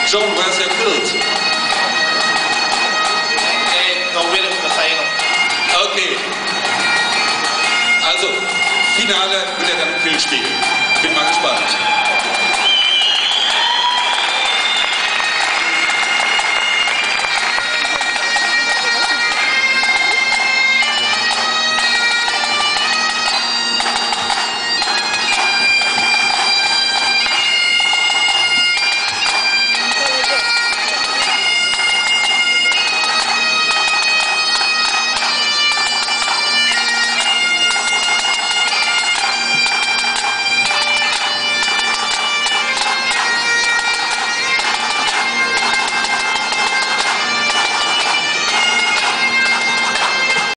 John, where's your kilt? No winner for the final. Okay. Also, Finale wieder dann im Kilt spielen. Bin mal gespannt.